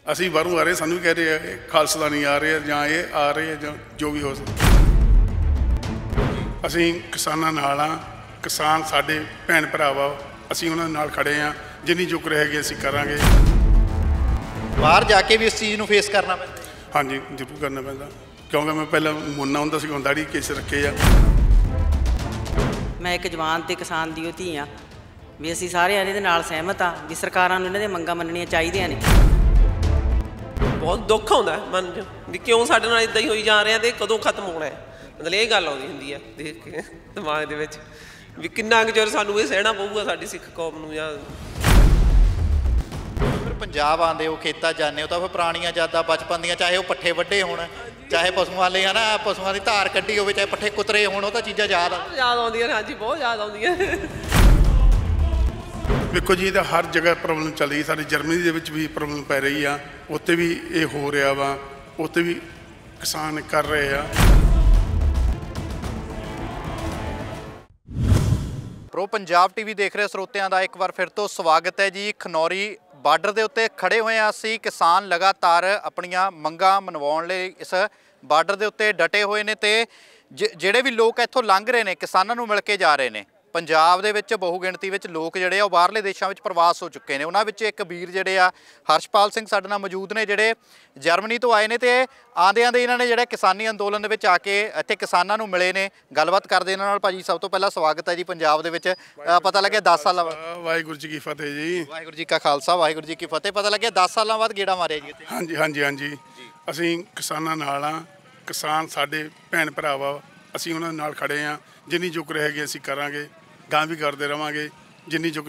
ਅਸੀਂ ਬਾਹਰੋਂ ਆ ਰਹੇ, ਸਾਨੂੰ ਵੀ ਕਹਿ ਰਹੇ ਆ ਖਾਲਸਤਾਨੀ ਆ ਰਹੇ ਆ ਜਾਂ ਇਹ ਆ ਰਹੇ ਆ ਜਾਂ ਜੋ ਵੀ ਹੋ ਸਕਦਾ। ਅਸੀਂ ਕਿਸਾਨਾਂ ਨਾਲ ਆ, ਕਿਸਾਨ ਸਾਡੇ ਭੈਣ ਭਰਾ ਵਾ, ਅਸੀਂ ਉਹਨਾਂ ਨਾਲ ਖੜੇ ਆ। ਜਿੰਨੀ ਚੁੱਕ ਰਹੇਗੀ ਅਸੀਂ ਕਰਾਂਗੇ। ਬਾਹਰ ਜਾ ਕੇ ਵੀ ਇਸ ਚੀਜ਼ ਨੂੰ ਫੇਸ ਕਰਨਾ ਪੈਂਦਾ? ਹਾਂਜੀ, ਜ਼ਰੂਰ ਕਰਨਾ ਪੈਂਦਾ, ਕਿਉਂਕਿ ਮੈਂ ਪਹਿਲਾਂ ਮੁੰਨਾ ਹੁੰਦਾ ਸੀ, ਦਾੜੀ ਕੇਸ ਰੱਖੇ ਆ। ਮੈਂ ਇੱਕ ਜਵਾਨ ਤੇ ਕਿਸਾਨ ਦੀ ਉਹ ਧੀ ਆ ਵੀ ਅਸੀਂ ਸਾਰੇ ਇਹਦੇ ਨਾਲ ਸਹਿਮਤ ਆ ਵੀ ਸਰਕਾਰਾਂ ਨੂੰ ਇਹਨਾਂ ਦੀਆਂ ਮੰਗਾਂ ਮੰਨਣੀਆਂ ਚਾਹੀਦੀਆਂ ਨੇ। ਬਹੁਤ ਦੁੱਖ ਆਉਂਦਾ ਮਨ 'ਚ ਵੀ ਕਿਉਂ ਸਾਡੇ ਨਾਲ ਇੱਦਾਂ ਹੀ ਹੋਈ ਜਾ ਰਿਹਾ ਤੇ ਕਦੋਂ ਖਤਮ ਹੋਣਾ ਹੈ। ਮਤਲਬ ਇਹ ਗੱਲ ਆਉਂਦੀ ਹੁੰਦੀ ਆ ਦੇਖ ਕੇ ਦਿਮਾਗ ਦੇ ਵਿੱਚ ਵੀ ਕਿੰਨਾ ਕੁ ਚਿਰ ਸਾਨੂੰ ਇਹ ਸਹਿਣਾ ਪਊਗਾ ਸਾਡੀ ਸਿੱਖ ਕੌਮ ਨੂੰ। ਜਾਂ ਫਿਰ ਪੰਜਾਬ ਆਉਂਦੇ ਹੋ, ਖੇਤਾਂ ਜਾਂਦੇ ਹੋ ਤਾਂ ਫਿਰ ਪੁਰਾਣੀਆਂ ਯਾਦਾਂ ਬਚਪਨ ਦੀਆਂ, ਚਾਹੇ ਉਹ ਪੱਠੇ ਵੱਢੇ ਹੋਣ, ਚਾਹੇ ਪਸ਼ੂਆਂ ਲਈ ਹੈ ਨਾ ਪਸ਼ੂਆਂ ਦੀ ਧਾਰ ਕੱਢੀ ਹੋਵੇ, ਚਾਹੇ ਪੱਠੇ ਕੁਤਰੇ ਹੋਣ, ਉਹ ਤਾਂ ਚੀਜ਼ਾਂ ਯਾਦ ਆਉਂਦੀਆਂ ਨੇ। ਹਾਂਜੀ, ਬਹੁਤ ਯਾਦ ਆਉਂਦੀਆਂ। ਵੇਖੋ ਜੀ, ਇਹਦਾ ਹਰ ਜਗ੍ਹਾ ਪ੍ਰੋਬਲਮ ਚੱਲ ਰਹੀ। ਸਾਡੇ ਜਰਮਨੀ ਦੇ ਵਿੱਚ ਵੀ ਪ੍ਰੋਬਲਮ ਪੈ ਰਹੀ ਆ, ਉੱਥੇ ਵੀ ਇਹ ਹੋ ਰਿਹਾ ਵਾ, ਉੱਥੇ ਵੀ ਕਿਸਾਨ ਕਰ ਰਹੇ ਆ। ਪ੍ਰੋ ਪੰਜਾਬ ਟੀਵੀ ਦੇਖ ਰਹੇ ਸਰੋਤਿਆਂ ਦਾ ਇੱਕ ਵਾਰ ਫਿਰ ਤੋਂ ਸਵਾਗਤ ਹੈ ਜੀ। ਖਨੌਰੀ ਬਾਰਡਰ ਦੇ ਉੱਤੇ ਖੜੇ ਹੋਏ ਹਾਂ ਅਸੀਂ। ਕਿਸਾਨ ਲਗਾਤਾਰ ਆਪਣੀਆਂ ਮੰਗਾਂ ਮਨਵਾਉਣ ਲਈ ਇਸ ਬਾਰਡਰ ਦੇ ਉੱਤੇ ਡਟੇ ਹੋਏ ਨੇ ਤੇ ਜਿਹੜੇ ਵੀ ਲੋਕ ਇੱਥੋਂ ਲੰਘ ਰਹੇ ਨੇ ਕਿਸਾਨਾਂ ਨੂੰ ਮਿਲ ਕੇ ਜਾ ਰਹੇ ਨੇ। ਪੰਜਾਬ ਦੇ ਵਿੱਚ ਬਹੁ ਗਿਣਤੀ ਵਿੱਚ ਲੋਕ ਜਿਹੜੇ ਆ ਉਹ ਬਾਹਰਲੇ ਦੇਸ਼ਾਂ ਵਿੱਚ ਪ੍ਰਵਾਸ ਹੋ ਚੁੱਕੇ ਨੇ। ਉਹਨਾਂ ਵਿੱਚ ਇੱਕ ਵੀਰ ਜਿਹੜੇ ਆ ਹਰਸ਼ਪਾਲ ਸਿੰਘ ਸਾਡੇ ਨਾਲ ਮੌਜੂਦ ਨੇ, ਜਿਹੜੇ ਜਰਮਨੀ ਤੋਂ ਆਏ ਨੇ ਤੇ ਆਉਂਦਿਆਂ ਦੇ ਇਹਨਾਂ ਨੇ ਜਿਹੜਾ ਕਿਸਾਨੀ ਅੰਦੋਲਨ ਦੇ ਵਿੱਚ ਆ ਕੇ ਇੱਥੇ ਕਿਸਾਨਾਂ ਨੂੰ ਮਿਲੇ ਨੇ। ਗੱਲਬਾਤ ਕਰਦੇ ਇਹਨਾਂ ਨਾਲ। ਭਾਜੀ, ਸਭ ਤੋਂ ਪਹਿਲਾਂ ਸਵਾਗਤ ਹੈ ਜੀ ਪੰਜਾਬ ਦੇ ਵਿੱਚ। ਪਤਾ ਲੱਗਿਆ 10 ਸਾਲਾਂ ਬਾਅਦ। ਵਾਹਿਗੁਰੂ ਜੀ ਕੀ ਫਤਿਹ ਜੀ। ਵਾਹਿਗੁਰੂ ਜੀ ਕਾ ਖਾਲਸਾ, ਵਾਹਿਗੁਰੂ ਜੀ ਕੀ ਫਤਿਹ। ਪਤਾ ਲੱਗਿਆ 10 ਸਾਲਾਂ ਬਾਅਦ ਗੇੜਾ ਮਾਰਿਆ ਜੀ ਇੱਥੇ। ਹਾਂਜੀ ਹਾਂਜੀ ਹਾਂਜੀ, ਅਸੀਂ ਕਿਸਾਨਾਂ ਨਾਲ ਆ, ਕਿਸਾਨ ਸਾਡੇ ਭੈਣ ਭਰਾ ਵਾ, ਅਸੀਂ ਉਹਨਾਂ ਨਾਲ ਖੜੇ ਆ। ਜਿੰਨੀ ਚੁੱਕ ਰਹੇਗੀ ਅਸੀਂ ਕਰਾਂਗੇ, ਗਾਂ ਵੀ ਕਰਦੇ ਰਵਾਂਗੇ। ਜਿੰਨੀ ਚੁੱਕ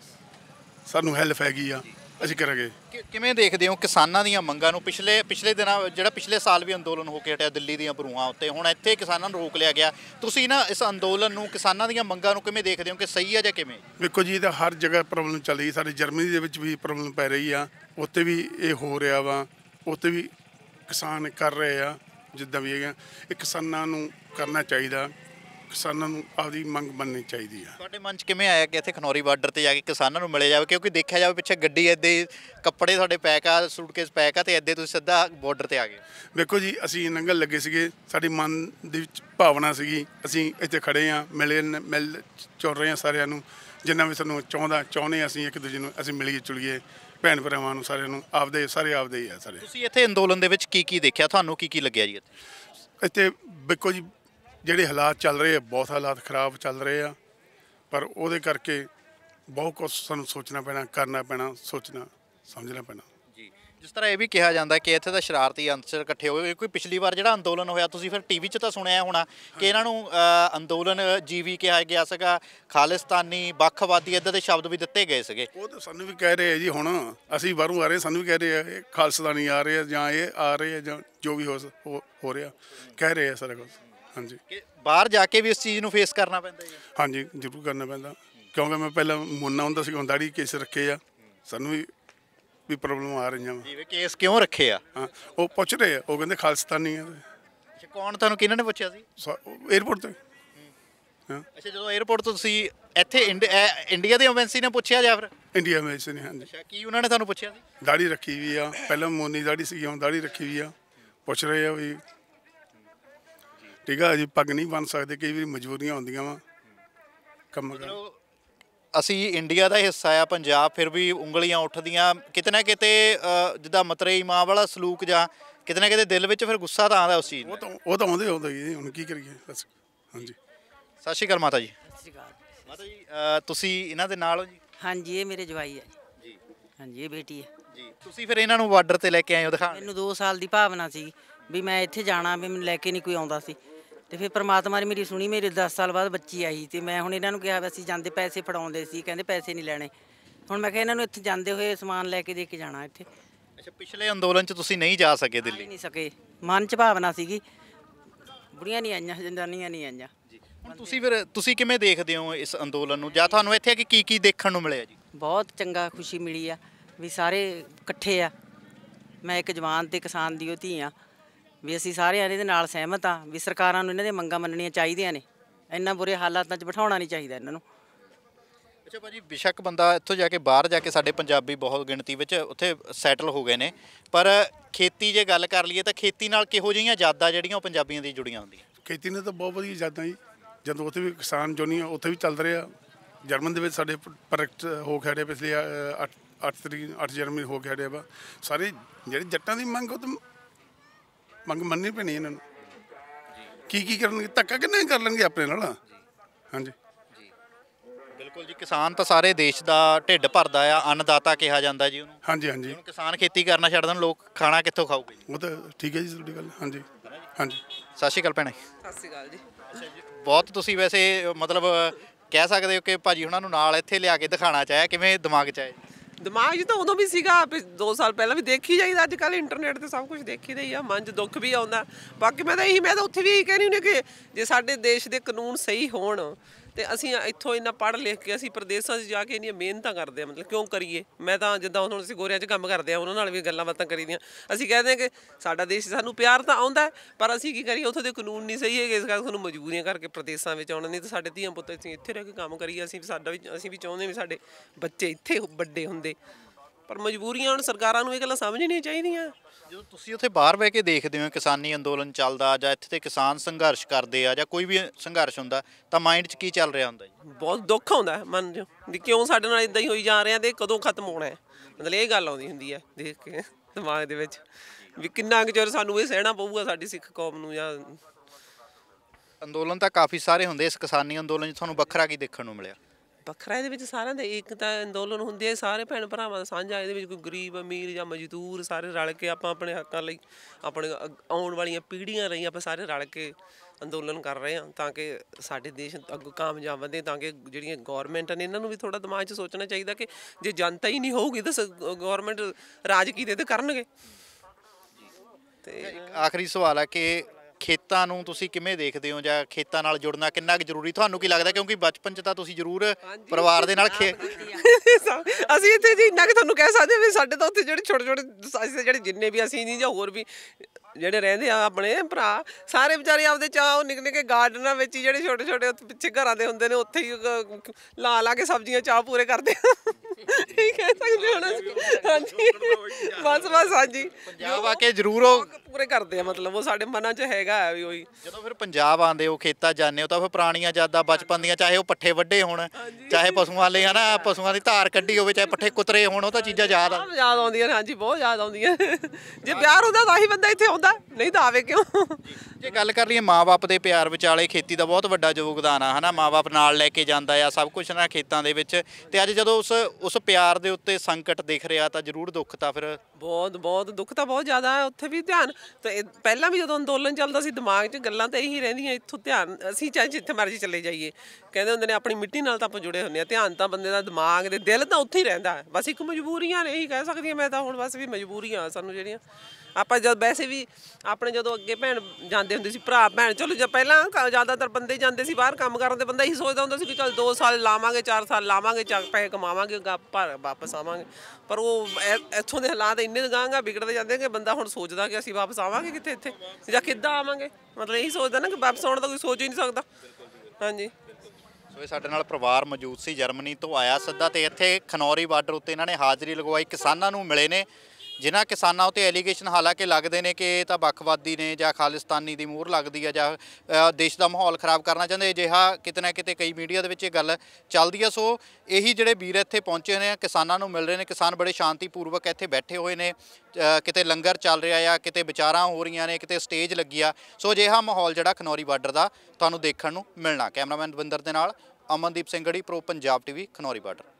ਸਾਨੂੰ ਹੈਲਪ ਹੈਗੀ ਆ ਅਸੀਂ ਕਰਾਂਗੇ। ਕਿਵੇਂ ਦੇਖਦੇ ਹੋ ਕਿਸਾਨਾਂ ਦੀਆਂ ਮੰਗਾਂ ਨੂੰ? ਪਿਛਲੇ ਦਿਨਾਂ ਜਿਹੜਾ ਪਿਛਲੇ ਸਾਲ ਵੀ ਅੰਦੋਲਨ ਹੋ ਕੇ ਹਟਿਆ ਦਿੱਲੀ ਦੀਆਂ ਬਰੂਹਾਂ ਉੱਤੇ, ਹੁਣ ਇੱਥੇ ਕਿਸਾਨਾਂ ਨੂੰ ਰੋਕ ਲਿਆ ਗਿਆ। ਤੁਸੀਂ ਨਾ ਇਸ ਅੰਦੋਲਨ ਨੂੰ, ਕਿਸਾਨਾਂ ਦੀਆਂ ਮੰਗਾਂ ਨੂੰ ਕਿਵੇਂ ਦੇਖਦੇ ਹੋ ਕਿ ਸਹੀ ਹੈ ਜਾਂ ਕਿਵੇਂ? ਵੇਖੋ ਜੀ, ਇਹਦਾ ਹਰ ਜਗ੍ਹਾ ਪ੍ਰੋਬਲਮ ਚੱਲ ਰਹੀ। ਸਾਡੇ ਜਰਮਨੀ ਦੇ ਵਿੱਚ ਵੀ ਪ੍ਰੋਬਲਮ ਪੈ ਰਹੀ ਆ, ਉੱਥੇ ਵੀ ਇਹ ਹੋ ਰਿਹਾ ਵਾ, ਉੱਥੇ ਵੀ ਕਿਸਾਨ ਕਰ ਰਹੇ ਆ। ਜਿੱਦਾਂ ਵੀ ਹੈਗਾ, ਇਹ ਕਿਸਾਨਾਂ ਨੂੰ ਕਰਨਾ ਚਾਹੀਦਾ, ਕਿਸਾਨਾਂ ਨੂੰ ਆਪਦੀ ਮੰਗ ਮੰਨਣੀ ਚਾਹੀਦੀ ਆ। ਤੁਹਾਡੇ ਮਨ 'ਚ ਕਿਵੇਂ ਆਇਆ ਕਿ ਇੱਥੇ ਖਨੌਰੀ ਬਾਰਡਰ ਤੇ ਜਾ ਕੇ ਕਿਸਾਨਾਂ ਨੂੰ ਮਿਲਿਆ ਜਾਵੇ? ਕਿਉਂਕਿ ਦੇਖਿਆ ਜਾਵੇ ਪਿੱਛੇ ਗੱਡੀ ਇੱਦਾਂ ਕੱਪੜੇ ਤੁਹਾਡੇ ਪੈਕ ਆ, ਸੂਟਕੇਸ ਪੈਕ ਆ, ਤੇ ਇੱਦਾਂ ਤੁਸੀਂ ਸਿੱਧਾ ਬਾਰਡਰ ਤੇ ਆ ਗਏ। ਵੇਖੋ ਜੀ, ਅਸੀਂ ਲੰਘਣ ਲੱਗੇ ਸੀਗੇ, ਸਾਡੀ ਮਨ ਦੇ ਵਿੱਚ ਭਾਵਨਾ ਸੀਗੀ, ਅਸੀਂ ਇੱਥੇ ਖੜੇ ਹਾਂ, ਮਿਲ ਚੁਰ ਰਹੇ ਹਾਂ ਸਾਰਿਆਂ ਨੂੰ। ਜਿੰਨਾ ਵੀ ਸਾਨੂੰ ਚਾਹੁੰਦੇ ਅਸੀਂ ਇੱਕ ਦੂਜੇ ਨੂੰ ਅਸੀਂ ਮਿਲੀਏ ਜੁਲੀਏ, ਭੈਣ ਭਰਾਵਾਂ ਨੂੰ ਸਾਰਿਆਂ ਨੂੰ। ਸਾਰੇ ਆਪਦੇ ਹੀ ਆ ਸਾਰੇ। ਤੁਸੀਂ ਇੱਥੇ ਅੰਦੋਲਨ ਦੇ ਵਿੱਚ ਕੀ ਦੇਖਿਆ? ਤੁਹਾਨੂੰ ਕੀ ਲੱਗਿਆ ਜੀ ਇੱਥੇ? ਵੇਖੋ ਜੀ, ਜਿਹੜੇ ਹਾਲਾਤ ਚੱਲ ਰਹੇ ਆ, ਬਹੁਤ ਹਾਲਾਤ ਖਰਾਬ ਚੱਲ ਰਹੇ ਆ, ਪਰ ਉਹਦੇ ਕਰਕੇ ਬਹੁਤ ਕੁਛ ਸਾਨੂੰ ਸੋਚਣਾ ਪੈਣਾ, ਕਰਨਾ ਪੈਣਾ, ਸੋਚਣਾ ਸਮਝਣਾ ਪੈਣਾ ਜੀ। ਜਿਸ ਤਰ੍ਹਾਂ ਇਹ ਵੀ ਕਿਹਾ ਜਾਂਦਾ ਕਿ ਇੱਥੇ ਤਾਂ ਸ਼ਰਾਰਤੀ ਅਨਸਰ ਇਕੱਠੇ ਹੋਏ। ਕੋਈ ਪਿਛਲੀ ਵਾਰ ਜਿਹੜਾ ਅੰਦੋਲਨ ਹੋਇਆ, ਤੁਸੀਂ ਫਿਰ ਟੀਵੀ 'ਚ ਤਾਂ ਸੁਣਿਆ ਹੋਣਾ ਕਿ ਇਹਨਾਂ ਨੂੰ ਅੰਦੋਲਨ ਜੀਵੀ ਕਿਹਾ ਗਿਆ ਸੀਗਾ, ਖਾਲਿਸਤਾਨੀ, ਵੱਖਵਾਦੀ, ਇੱਦਾਂ ਦੇ ਸ਼ਬਦ ਵੀ ਦਿੱਤੇ ਗਏ ਸੀਗੇ। ਉਹ ਤਾਂ ਸਾਨੂੰ ਵੀ ਕਹਿ ਰਹੇ ਆ ਜੀ। ਹੁਣ ਅਸੀਂ ਬਾਹਰੋਂ ਆ ਰਹੇ, ਸਾਨੂੰ ਵੀ ਕਹਿ ਰਹੇ ਆ ਇਹ ਖਾਲਿਸਤਾਨੀ ਆ ਰਹੇ ਆ ਜਾਂ ਇਹ ਆ ਰਹੇ ਆ ਜਾਂ ਜੋ ਵੀ ਹੋ ਰਿਹਾ, ਕਹਿ ਰਹੇ ਆ ਸਾਰਾ ਕੁਛ। ਹਾਂਜੀ, ਬਾਹਰ ਜਾ ਕੇ ਵੀ ਇਸ ਚੀਜ਼ ਨੂੰ ਫੇਸ ਕਰਨਾ ਪੈਂਦਾ ਜੀ? ਹਾਂਜੀ, ਜ਼ਰੂਰ ਕਰਨਾ ਪੈਂਦਾ, ਕਿਉਂਕਿ ਮੈਂ ਪਹਿਲਾਂ ਮੁੰਨਾ ਹੁੰਦਾ ਸੀ, ਦਾੜੀ ਕੇਸ ਰੱਖੇ ਆ, ਸਾਨੂੰ ਵੀ ਪ੍ਰੋਬਲਮ ਆ ਰਹੀਆਂ ਵਾ। ਜਿਵੇਂ ਕੇਸ ਕਿਉਂ ਰੱਖੇ ਆ? ਹਾਂ, ਉਹ ਪੁੱਛ ਰਹੇ ਆ, ਉਹ ਕਹਿੰਦੇ ਖਾਲਿਸਤਾਨੀ ਆ। ਅੱਛਾ, ਕੌਣ ਤੁਹਾਨੂੰ ਕਿਹਨਾਂ ਨੇ ਪੁੱਛਿਆ ਸੀ? ਏਅਰਪੋਰਟ ਤੇ। ਹਾਂ, ਅੱਛਾ, ਜਦੋਂ ਏਅਰਪੋਰਟ ਤੋਂ ਤੁਸੀਂ ਇੱਥੇ ਇੰਡੀਆ ਦੀ ਐਮਬੈਸੀ ਨੇ ਪੁੱਛਿਆ ਜਾਂ ਫਿਰ? ਇੰਡੀਆ ਵਿੱਚ ਨੇ। ਹਾਂਜੀ। ਅੱਛਾ, ਕੀ ਉਹਨਾਂ ਨੇ ਤੁਹਾਨੂੰ ਪੁੱਛਿਆ ਸੀ? ਦਾੜੀ ਰੱਖੀ ਵੀ ਆ, ਪਹਿਲਾਂ ਮੋਨੀ ਦਾੜੀ ਸੀ, ਹੁਣ ਦਾੜੀ ਰੱਖੀ ਵੀ ਆ। ਪੁੱਛ ਰਹੇ ਆ ਵੀ ਠੀਕ ਆ ਜੀ, ਪੱਗ ਨਹੀਂ ਬਣ ਸਕਦੇ, ਕਈ ਵਾਰੀ ਮਜਬੂਰੀਆਂ ਹੁੰਦੀਆਂ ਵਾ ਕੰਮ ਕਰ। ਅਸੀਂ ਇੰਡੀਆ ਦਾ ਹਿੱਸਾ ਆ ਪੰਜਾਬ, ਫਿਰ ਵੀ ਉਂਗਲੀਆਂ ਉੱਠਦੀਆਂ ਕਿਤੇ ਨਾ ਕਿਤੇ। ਜਿੱਦਾਂ ਮਤਰੇਈ ਮਾਂ ਵਾਲਾ ਸਲੂਕ, ਜਾਂ ਕਿਤੇ ਨਾ ਕਿਤੇ ਦਿਲ ਵਿੱਚ ਫਿਰ ਗੁੱਸਾ ਤਾਂ ਆਉਂਦਾ ਉਸ ਚੀਜ਼। ਉਹ ਤਾਂ ਆਉਂਦੇ ਜੀ, ਹੁਣ ਕੀ ਕਰੀਏ ਬਸ। ਹਾਂਜੀ, ਸਤਿ ਸ਼੍ਰੀ ਅਕਾਲ ਮਾਤਾ ਜੀ। ਸਤਿ ਸ਼੍ਰੀ ਅਕਾਲ ਮਾਤਾ ਜੀ, ਤੁਸੀਂ ਇਹਨਾਂ ਦੇ ਨਾਲ ਹੋ ਜੀ? ਹਾਂਜੀ, ਇਹ ਮੇਰੇ ਜਵਾਈ ਹੈ ਜੀ। ਹਾਂਜੀ, ਇਹ ਬੇਟੀ ਹੈ ਜੀ। ਤੁਸੀਂ ਫਿਰ ਇਹਨਾਂ ਨੂੰ ਬਾਰਡਰ ਤੇ ਲੈ ਕੇ ਆਏ ਹੋ ਦਿਖਾਉਣ? ਮੈਨੂੰ 2 ਸਾਲ ਦੀ ਭਾਵਨਾ ਸੀ ਵੀ ਮੈਂ ਇੱਥੇ ਜਾਣਾ, ਵੀ ਮੈਨੂੰ ਲੈ ਕੇ ਨਹੀਂ ਕੋਈ ਆਉਂਦਾ ਸੀ। ਤੇ ਫਿਰ ਪ੍ਰਮਾਤਮਾ ਨੇ ਮੇਰੀ ਸੁਣੀ, ਮੇਰੇ 10 ਸਾਲ ਬਾਅਦ ਬੱਚੀ ਆਈ। ਤੇ ਮੈਂ ਹੁਣ ਇਹਨਾਂ ਨੂੰ ਕਿਹਾ ਵੀ ਅਸੀਂ ਜਾਂਦੇ ਪੈਸੇ ਫੜਾਉਂਦੇ ਸੀ, ਕਹਿੰਦੇ ਪੈਸੇ ਨਹੀਂ ਲੈਣੇ। ਹੁਣ ਮੈਂ ਕਿਹਾ ਇਹਨਾਂ ਨੂੰ ਇੱਥੇ ਜਾਂਦੇ ਹੋਏ ਸਮਾਨ ਲੈ ਕੇ ਦੇ ਕੇ ਜਾਣਾ ਇੱਥੇ। ਅੱਛਾ, ਪਿਛਲੇ ਅੰਦੋਲਨ 'ਚ ਤੁਸੀਂ ਨਹੀਂ ਜਾ ਸਕੇ ਦਿੱਲੀ? ਨਹੀਂ ਸਕੇ, ਮਨ 'ਚ ਭਾਵਨਾ ਸੀਗੀ। ਬੁੜੀਆਂ ਨਹੀਂ ਆਈਆਂ, ਜਨਾਨੀਆਂ ਨਹੀਂ ਆਈਆਂ ਜੀ। ਹੁਣ ਤੁਸੀਂ ਕਿਵੇਂ ਦੇਖਦੇ ਹੋ ਇਸ ਅੰਦੋਲਨ ਨੂੰ, ਜਾਂ ਤੁਹਾਨੂੰ ਇੱਥੇ ਕੀ ਦੇਖਣ ਨੂੰ ਮਿਲਿਆ ਜੀ? ਬਹੁਤ ਚੰਗਾ, ਖੁਸ਼ੀ ਮਿਲੀ ਆ ਵੀ ਸਾਰੇ ਇਕੱਠੇ ਆ। ਮੈਂ ਇੱਕ ਜਵਾਨ ਤੇ ਕਿਸਾਨ ਦੀ ਉਹ ਧੀ ਆ ਵੀ ਅਸੀਂ ਸਾਰੇ ਇਹਦੇ ਨਾਲ ਸਹਿਮਤ ਆ ਵੀ ਸਰਕਾਰਾਂ ਨੂੰ ਇਹਨਾਂ ਦੀਆਂ ਮੰਗਾਂ ਮੰਨਣੀਆਂ ਚਾਹੀਦੀਆਂ ਨੇ। ਇੰਨਾ ਬੁਰੇ ਹਾਲਾਤਾਂ 'ਚ ਬਿਠਾਉਣਾ ਨਹੀਂ ਚਾਹੀਦਾ ਇਹਨਾਂ ਨੂੰ। ਅੱਛਾ ਭਾਜੀ, ਬੇਸ਼ੱਕ ਬੰਦਾ ਇੱਥੋਂ ਜਾ ਕੇ ਬਾਹਰ ਜਾ ਕੇ ਸਾਡੇ ਪੰਜਾਬੀ ਬਹੁਤ ਗਿਣਤੀ ਵਿੱਚ ਉੱਥੇ ਸੈਟਲ ਹੋ ਗਏ ਨੇ, ਪਰ ਖੇਤੀ ਜੇ ਗੱਲ ਕਰ ਲਈਏ ਤਾਂ ਖੇਤੀ ਨਾਲ ਕਿਹੋ ਜਿਹੀਆਂ ਯਾਦਾਂ ਜਿਹੜੀਆਂ ਉਹ ਪੰਜਾਬੀਆਂ ਦੀ ਜੁੜੀਆਂ ਹੁੰਦੀਆਂ? ਖੇਤੀ ਨੇ ਤਾਂ ਬਹੁਤ ਵਧੀਆ ਯਾਦਾਂ ਜੀ। ਜਦੋਂ ਉੱਥੇ ਵੀ ਕਿਸਾਨ ਜੋਨੀ ਆ ਉੱਥੇ ਵੀ ਚੱਲ ਰਿਹਾ। ਜਰਮਨ ਦੇ ਵਿੱਚ ਸਾਡੇ ਪ੍ਰੋਜੈਕਟ ਹੋ ਕੇ ਹਟਿਆ ਪਿਛਲੇ 8 ਜਰਮਨੀ ਹੋ ਕੇ ਹਟਿਆ ਵਾ। ਸਾਰੇ ਜਿਹੜੇ ਜੱਟਾਂ ਦੀ ਮੰਗ ਉਹ ਤਾਂ ਮੰਗ ਮੰਨਣੀ ਪੈਣੀ ਇਹਨਾਂ ਨੂੰ। ਕੀ ਕਰਨਗੇ? ਧੱਕਾ ਕਿੰਨਾ ਕਰ ਲੈਣਗੇ ਆਪਣੇ ਨਾਲ। ਹਾਂਜੀ ਬਿਲਕੁਲ ਜੀ, ਕਿਸਾਨ ਤਾਂ ਸਾਰੇ ਦੇਸ਼ ਦਾ ਢਿੱਡ ਭਰਦਾ ਆ, ਅੰਨਦਾਤਾ ਕਿਹਾ ਜਾਂਦਾ ਜੀ ਉਹਨੂੰ। ਹਾਂਜੀ ਹਾਂਜੀ ਹੁਣ ਕਿਸਾਨ ਖੇਤੀ ਕਰਨਾ ਛੱਡ ਦੇਣ, ਲੋਕ ਖਾਣਾ ਕਿੱਥੋਂ ਖਾਊਗੇ ਜੀ? ਉਹ ਤਾਂ ਠੀਕ ਹੈ ਜੀ ਤੁਹਾਡੀ ਗੱਲ। ਹਾਂਜੀ ਹਾਂਜੀ। ਸਤਿ ਸ਼੍ਰੀ ਅਕਾਲ ਭੈਣੇ। ਸਤਿ ਸ਼੍ਰੀ ਅਕਾਲ ਜੀ। ਬਹੁਤ ਤੁਸੀਂ ਵੈਸੇ ਮਤਲਬ ਕਹਿ ਸਕਦੇ ਹੋ ਕਿ ਭਾਜੀ ਉਹਨਾਂ ਨੂੰ ਨਾਲ ਇੱਥੇ ਲਿਆ ਕੇ ਦਿਖਾਉਣਾ ਚਾਹਿਆ, ਕਿਵੇਂ ਦਿਮਾਗ 'ਚ ਆਇਆ? ਦਿਮਾਗ 'ਚ ਤਾਂ ਉਦੋਂ ਵੀ ਸੀਗਾ, 2 ਸਾਲ ਪਹਿਲਾਂ ਵੀ ਦੇਖੀ ਜਾਈਦਾ। ਅੱਜ ਕੱਲ੍ਹ ਇੰਟਰਨੈਟ 'ਤੇ ਸਭ ਕੁਝ ਦੇਖੀਦਾ ਹੀ ਆ। ਮਨ 'ਚ ਦੁੱਖ ਵੀ ਆਉਂਦਾ। ਬਾਕੀ ਮੈਂ ਤਾਂ ਉੱਥੇ ਵੀ ਇਹੀ ਕਹਿ ਰਹੀ ਹੁੰਦੀ ਕਿ ਜੇ ਸਾਡੇ ਦੇਸ਼ ਦੇ ਕਾਨੂੰਨ ਸਹੀ ਹੋਣ ਤੇ ਅਸੀਂ ਇੱਥੋਂ ਇੰਨਾ ਪੜ੍ਹ ਲਿਖ ਕੇ ਅਸੀਂ ਪ੍ਰਦੇਸ਼ਾਂ 'ਚ ਜਾ ਕੇ ਇੰਨੀਆਂ ਮਿਹਨਤਾਂ ਕਰਦੇ ਹਾਂ, ਮਤਲਬ ਕਿਉਂ ਕਰੀਏ? ਮੈਂ ਤਾਂ ਜਿੱਦਾਂ ਹੁਣ ਅਸੀਂ ਗੋਰਿਆਂ 'ਚ ਕੰਮ ਕਰਦੇ ਹਾਂ, ਉਹਨਾਂ ਨਾਲ ਵੀ ਗੱਲਾਂ ਬਾਤਾਂ ਕਰੀਦੀਆਂ। ਅਸੀਂ ਕਹਿੰਦੇ ਹਾਂ ਕਿ ਸਾਡਾ ਦੇਸ਼ ਸਾਨੂੰ ਪਿਆਰ ਤਾਂ ਆਉਂਦਾ, ਪਰ ਅਸੀਂ ਕੀ ਕਰੀਏ? ਉੱਥੋਂ ਦੇ ਕਾਨੂੰਨ ਨਹੀਂ ਸਹੀ ਹੈਗੇ, ਇਸ ਕਰਕੇ ਸਾਨੂੰ ਮਜਬੂਰੀਆਂ ਕਰਕੇ ਪ੍ਰਦੇਸ਼ਾਂ ਵਿੱਚ ਆਉਣਾ। ਨਹੀਂ ਤਾਂ ਸਾਡੇ ਧੀਆਂ ਪੁੱਤ ਅਸੀਂ ਇੱਥੇ ਰਹਿ ਕੇ ਕੰਮ ਕਰੀਏ। ਅਸੀਂ ਵੀ ਚਾਹੁੰਦੇ ਵੀ ਸਾਡੇ ਬੱਚੇ ਇੱਥੇ ਵੱਡੇ ਹੁੰਦੇ, ਪਰ ਮਜਬੂਰੀਆਂ ਹੁਣ ਸਰਕਾਰਾਂ ਨੂੰ ਇਹ ਗੱਲਾਂ ਸਮਝਣੀਆਂ ਚਾਹੀਦੀਆਂ। ਜਦੋਂ ਤੁਸੀਂ ਉੱਥੇ ਬਾਹਰ ਬਹਿ ਕੇ ਦੇਖਦੇ ਹੋ ਕਿਸਾਨੀ ਅੰਦੋਲਨ ਚੱਲਦਾ ਜਾਂ ਇੱਥੇ ਤੇ ਕਿਸਾਨ ਸੰਘਰਸ਼ ਕਰਦੇ ਆ ਜਾਂ ਕੋਈ ਵੀ ਸੰਘਰਸ਼ ਹੁੰਦਾ, ਤਾਂ ਮਾਈਂਡ 'ਚ ਕੀ ਚੱਲ ਰਿਹਾ ਹੁੰਦਾ ਜੀ? ਬਹੁਤ ਦੁੱਖ ਆਉਂਦਾ ਮਨ 'ਚ ਵੀ ਕਿਉਂ ਸਾਡੇ ਨਾਲ ਇਦਾਂ ਹੀ ਹੋਈ ਜਾ ਰਿਹਾ ਤੇ ਕਦੋਂ ਖਤਮ ਹੋਣਾ ਹੈ। ਮਤਲਬ ਇਹ ਗੱਲ ਆਉਂਦੀ ਹੁੰਦੀ ਹੈ ਦੇਖ ਕੇ ਦਿਮਾਗ ਦੇ ਵਿੱਚ ਵੀ ਕਿੰਨਾ ਕੁ ਚਿਰ ਸਾਨੂੰ ਇਹ ਸਹਿਣਾ ਪਊਗਾ ਸਾਡੀ ਸਿੱਖ ਕੌਮ ਨੂੰ। ਜਾਂ ਅੰਦੋਲਨ ਤਾਂ ਕਾਫੀ ਸਾਰੇ ਹੁੰਦੇ, ਇਸ ਕਿਸਾਨੀ ਅੰਦੋਲਨ 'ਚ ਤੁਹਾਨੂੰ ਵੱਖਰਾ ਕੀ ਦੇਖਣ ਨੂੰ ਮਿਲਿਆ? ਵੱਖਰਾ ਇਹਦੇ ਵਿੱਚ ਸਾਰਿਆਂ ਦੇ ਇੱਕ ਤਾਂ ਅੰਦੋਲਨ ਹੁੰਦੇ ਆ, ਸਾਰੇ ਭੈਣ ਭਰਾਵਾਂ ਦਾ ਸਾਂਝਾ। ਇਹਦੇ ਵਿੱਚ ਕੋਈ ਗਰੀਬ ਅਮੀਰ ਜਾਂ ਮਜ਼ਦੂਰ ਸਾਰੇ ਰਲ ਕੇ ਆਪਾਂ ਆਪਣੇ ਹੱਕਾਂ ਲਈ, ਆਪਣੇ ਆਉਣ ਵਾਲੀਆਂ ਪੀੜ੍ਹੀਆਂ ਲਈ ਆਪਾਂ ਸਾਰੇ ਰਲ ਕੇ ਅੰਦੋਲਨ ਕਰ ਰਹੇ ਹਾਂ ਤਾਂ ਕਿ ਸਾਡੇ ਦੇਸ਼ ਅੱਗੋਂ ਕਾਮਯਾਬ ਵਧੇ। ਤਾਂ ਕਿ ਜਿਹੜੀਆਂ ਗੌਰਮੈਂਟ ਨੇ ਇਹਨਾਂ ਨੂੰ ਵੀ ਥੋੜ੍ਹਾ ਦਿਮਾਗ 'ਚ ਸੋਚਣਾ ਚਾਹੀਦਾ ਕਿ ਜੇ ਜਨਤਾ ਹੀ ਨਹੀਂ ਹੋਊਗੀ ਤਾਂ ਗੌਰਮੈਂਟ ਰਾਜ ਕਿਹਦੇ 'ਤੇ ਕਰਨਗੇ। ਤੇ ਆਖਰੀ ਸਵਾਲ ਹੈ ਕਿ ਖੇਤਾਂ ਨੂੰ ਤੁਸੀਂ ਕਿਵੇਂ ਦੇਖਦੇ ਹੋ, ਜਾਂ ਖੇਤਾਂ ਨਾਲ ਜੁੜਨਾ ਕਿੰਨਾ ਕੁ ਜ਼ਰੂਰੀ ਤੁਹਾਨੂੰ ਕੀ ਲੱਗਦਾ? ਕਿਉਂਕਿ ਬਚਪਨ 'ਚ ਤਾਂ ਤੁਸੀਂ ਜ਼ਰੂਰ ਪਰਿਵਾਰ ਦੇ ਨਾਲ ਅਸੀਂ ਇੱਥੇ ਜੀ ਇੰਨਾ ਕਿ ਤੁਹਾਨੂੰ ਕਹਿ ਸਕਦੇ ਵੀ ਸਾਡੇ ਤਾਂ ਉੱਥੇ ਜਿਹੜੇ ਛੋਟੇ ਜਿਹੜੇ ਜਿੰਨੇ ਵੀ ਅਸੀਂ ਨਹੀਂ ਜਾਂ ਹੋਰ ਵੀ ਜਿਹੜੇ ਰਹਿੰਦੇ ਆ ਆਪਣੇ ਭਰਾ, ਸਾਰੇ ਵਿਚਾਰੇ ਆਪਦੇ ਚਾਹ ਨਿੱਕੇ ਨਿੱਕੇ ਗਾਰਡਨਾਂ ਵਿੱਚ ਹੀ ਜਿਹੜੇ ਛੋਟੇ ਛੋਟੇ ਪਿੱਛੇ ਘਰਾਂ ਦੇ ਹੁੰਦੇ ਨੇ ਉੱਥੇ ਹੀ ਲਾ ਕੇ ਸਬਜ਼ੀਆਂ ਚਾਹ ਪੂਰੇ ਕਰਦੇ ਆ। ਇਹ ਕਹਿ ਸਕਦੇ ਹੁਣ ਹਾਂਜੀ ਬਸ ਹਾਂਜੀ ਪੰਜਾਬ ਆ ਕੇ ਜ਼ਰੂਰ ਉਹ ਪੂਰੇ ਕਰਦੇ ਆ। ਮਤਲਬ ਉਹ ਸਾਡੇ ਮਨਾਂ 'ਚ ਹੈਗਾ ਵੀ ਉਹੀ। ਜਦੋਂ ਫਿਰ ਪੰਜਾਬ ਆਉਂਦੇ ਹੋ, ਖੇਤਾਂ ਜਾਂਦੇ ਹੋ, ਤਾਂ ਫਿਰ ਪੁਰਾਣੀਆਂ ਯਾਦਾਂ ਬਚਪਨ ਦੀਆਂ, ਚਾਹੇ ਉਹ ਪੱਠੇ ਵੱਢੇ ਹੋਣ, ਚਾਹੇ ਪਸ਼ੂਆਂ ਲਈ ਹਨਾ ਪਸ਼ੂਆਂ ਦੀ ਧਾਰ ਕੱਢੀ ਹੋਵੇ, ਚਾਹੇ ਪੱਠੇ ਕੁਤਰੇ ਹੋਣ, ਉਹ ਤਾਂ ਚੀਜ਼ਾਂ ਯਾਦ ਆਉਂਦੀਆਂ ਨੇ। ਹਾਂਜੀ ਬਹੁਤ ਯਾਦ ਆਉਂਦੀਆਂ। ਜੇ ਪਿਆਰ ਹੁੰਦਾ ਤਾਂ ਹੀ ਬੰਦਾ ਇੱਥੇ ਆਉਂਦਾ, ਨਹੀਂ ਤਾਂ ਆਵੇ ਕਿਉਂ? ਜੇ ਗੱਲ ਕਰ ਲਈਏ ਮਾਂ-ਬਾਪ ਦੇ ਪਿਆਰ ਵਿਚਾਲੇ ਖੇਤੀ ਦਾ ਬਹੁਤ ਵੱਡਾ ਯੋਗਦਾਨ ਆ ਹਨਾ। ਮਾਂ-ਬਾਪ ਨਾਲ ਲੈ ਕੇ ਜਾਂਦਾ ਆ ਸਭ ਕੁਝ ਨਾ ਖੇਤਾਂ ਦੇ ਵਿੱਚ, ਤੇ ਅੱਜ ਜਦੋਂ ਉਸ ਪਿਆਰ ਦੇ ਉੱਤੇ ਸੰਕਟ ਦਿਖ ਰਿਹਾ ਤਾਂ ਜ਼ਰੂਰ ਦੁੱਖ ਤਾਂ ਫਿਰ ਬਹੁਤ ਦੁੱਖ ਤਾਂ ਬਹੁਤ ਜ਼ਿਆਦਾ ਹੈ। ਉੱਥੇ ਵੀ ਧਿਆਨ ਤੇ ਪਹਿਲਾਂ ਵੀ ਜਦੋਂ ਅੰਦੋਲਨ ਚੱਲਦਾ ਸੀ ਦਿਮਾਗ 'ਚ ਗੱਲਾਂ ਤਾਂ ਇਹੀ ਰਹਿੰਦੀਆਂ, ਇੱਥੋਂ ਧਿਆਨ ਅਸੀਂ ਚਾਹੇ ਜਿੱਥੇ ਮਰਜ਼ੀ ਚਲੇ ਜਾਈਏ, ਕਹਿੰਦੇ ਹੁੰਦੇ ਨੇ ਆਪਣੀ ਮਿੱਟੀ ਨਾਲ ਤਾਂ ਆਪਾਂ ਜੁੜੇ ਹੁੰਦੇ ਹਾਂ। ਧਿਆਨ ਤਾਂ ਬੰਦੇ ਦਾ ਦਿਮਾਗ ਦੇ ਦਿਲ ਤਾਂ ਉੱਥੇ ਹੀ ਰਹਿੰਦਾ। ਬਸ ਇੱਕ ਮਜਬੂਰੀਆਂ ਨੇ, ਇਹੀ ਕਹਿ ਸਕਦੀ ਹਾਂ ਮੈਂ ਤਾਂ ਹੁਣ। ਬਸ ਵੀ ਮਜਬੂਰੀਆਂ ਸਾਨੂੰ ਜਿਹੜੀਆਂ ਆਪਾਂ ਜਦ ਵੈਸੇ ਵੀ ਆਪਣੇ ਜਦੋਂ ਅੱਗੇ ਭੈਣ ਜਾਂਦੇ ਹੁੰਦੇ ਸੀ, ਭਰਾ ਭੈਣ, ਚਲੋ ਜੇ ਪਹਿਲਾਂ ਜ਼ਿਆਦਾਤਰ ਬੰਦੇ ਜਾਂਦੇ ਸੀ ਬਾਹਰ ਕੰਮ ਕਰਨ, ਤੇ ਬੰਦਾ ਇਹੀ ਸੋਚਦਾ ਹੁੰਦਾ ਸੀ ਕਿ ਚੱਲ 2 ਸਾਲ ਲਾਵਾਂਗੇ, 4 ਸਾਲ ਲਾਵਾਂਗੇ, ਪੈਸੇ ਕਮਾਵਾਂਗੇ, ਵਾਪਸ ਆਵਾਂਗੇ। ਪਰ ਉਹ ਇੱਥੋਂ ਦੇ ਹਾਲਾਤ ਇੰਨੇ ਗਾਂਹ ਵਿਗੜਦੇ ਜਾਂਦੇ ਕਿ ਬੰਦਾ ਹੁਣ ਸੋਚਦਾ ਕਿ ਅਸੀਂ ਵਾਪਸ ਆਵਾਂਗੇ ਕਿੱਥੇ ਇੱਥੇ, ਜਾਂ ਕਿੱਦਾਂ ਆਵਾਂਗੇ। ਮਤਲਬ ਇਹੀ ਸੋਚਦਾ ਨਾ ਕਿ ਵਾਪਸ ਆਉਣ ਦਾ ਕੋਈ ਸੋਚ ਹੀ ਨਹੀਂ ਸਕਦਾ। ਹਾਂਜੀ ਸੋ ਇਹ ਸਾਡੇ ਨਾਲ ਪਰਿਵਾਰ ਮੌਜੂਦ ਸੀ, ਜਰਮਨੀ ਤੋਂ ਆਇਆ ਸਿੱਧਾ, ਤੇ ਇੱਥੇ ਖਨੌਰੀ ਬਾਰਡਰ ਉੱਤੇ ਇਹਨਾਂ ਨੇ ਹਾਜ਼ਰੀ ਲਗਵਾਈ। ਕਿਸਾਨਾਂ ਨੂੰ ਮਿਲੇ ਨੇ, ਜਿਨ੍ਹਾਂ ਕਿਸਾਨਾਂ ਉੱਤੇ ਐਲੀਗੇਸ਼ਨ ਹਾਲਾਂਕਿ ਲੱਗਦੇ ਨੇ ਕਿ ਇਹ ਤਾਂ ਵੱਖਵਾਦੀ ਨੇ ਜਾਂ ਖਾਲਿਸਤਾਨੀ ਦੀ ਮੂਹਰ ਲੱਗਦੀ ਹੈ ਜਾਂ ਦੇਸ਼ ਦਾ ਮਾਹੌਲ ਖਰਾਬ ਕਰਨਾ ਚਾਹੁੰਦੇ, ਅਜਿਹਾ ਕਿਤੇ ਨਾ ਕਿਤੇ ਕਈ ਮੀਡੀਆ ਦੇ ਵਿੱਚ ਇਹ ਗੱਲ ਚੱਲਦੀ ਹੈ। ਸੋ ਇਹੀ ਜਿਹੜੇ ਵੀਰ ਇੱਥੇ ਪਹੁੰਚੇ ਨੇ, ਕਿਸਾਨਾਂ ਨੂੰ ਮਿਲ ਰਹੇ ਨੇ। ਕਿਸਾਨ ਬੜੇ ਸ਼ਾਂਤੀਪੂਰਵਕ ਇੱਥੇ ਬੈਠੇ ਹੋਏ ਨੇ, ਕਿਤੇ ਲੰਗਰ ਚੱਲ ਰਿਹਾ ਆ, ਕਿਤੇ ਵਿਚਾਰਾਂ ਹੋ ਰਹੀਆਂ ਨੇ, ਕਿਤੇ ਸਟੇਜ ਲੱਗੀ ਆ। ਸੋ ਅਜਿਹਾ ਮਾਹੌਲ ਜਿਹੜਾ ਖਨੌਰੀ ਬਾਰਡਰ ਦਾ ਤੁਹਾਨੂੰ ਦੇਖਣ ਨੂੰ ਮਿਲਣਾ। ਕੈਮਰਾਮੈਨ ਦਵਿੰਦਰ ਦੇ ਨਾਲ ਅਮਨਦੀਪ ਸਿੰਘੜੀ, pro Punjab TV, Khanauri border.